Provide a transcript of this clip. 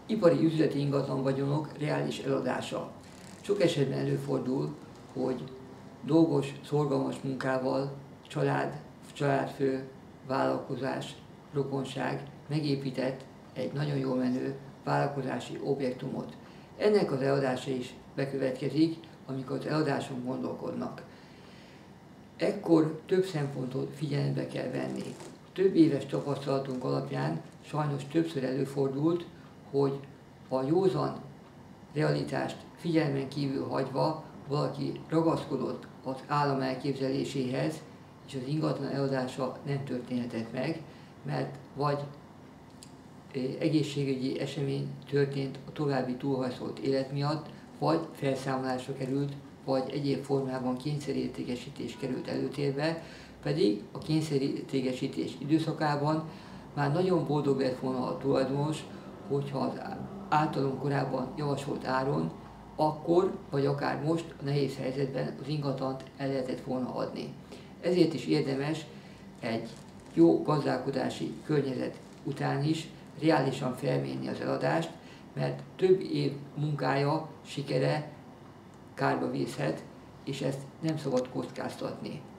ipari üzleti ingatlan vagyonok reális eladása. Sok esetben előfordul, hogy dolgos, szorgalmas munkával családfő, vállalkozás, rokonság megépített egy nagyon jól menő vállalkozási objektumot. Ennek az eladása is bekövetkezik, amikor az eladáson gondolkodnak. Ekkor több szempontot figyelembe kell venni. Több éves tapasztalatunk alapján sajnos többször előfordult, hogy a józan realitást figyelmen kívül hagyva valaki ragaszkodott az állam elképzeléséhez, és az ingatlan eladása nem történhetett meg, mert vagy egészségügyi esemény történt a további túlhajszolt élet miatt, vagy felszámolásra került, vagy egyéb formában kényszerértékesítés került előtérbe, pedig a kényszerértékesítés időszakában már nagyon boldog lett volna a tulajdonos, hogyha az általunk korábban javasolt áron akkor, vagy akár most a nehéz helyzetben az ingatlant el lehetett volna adni. Ezért is érdemes egy jó gazdálkodási környezet után is reálisan felmérni az eladást, mert több év munkája, sikere kárba vészhet, és ezt nem szabad kockáztatni.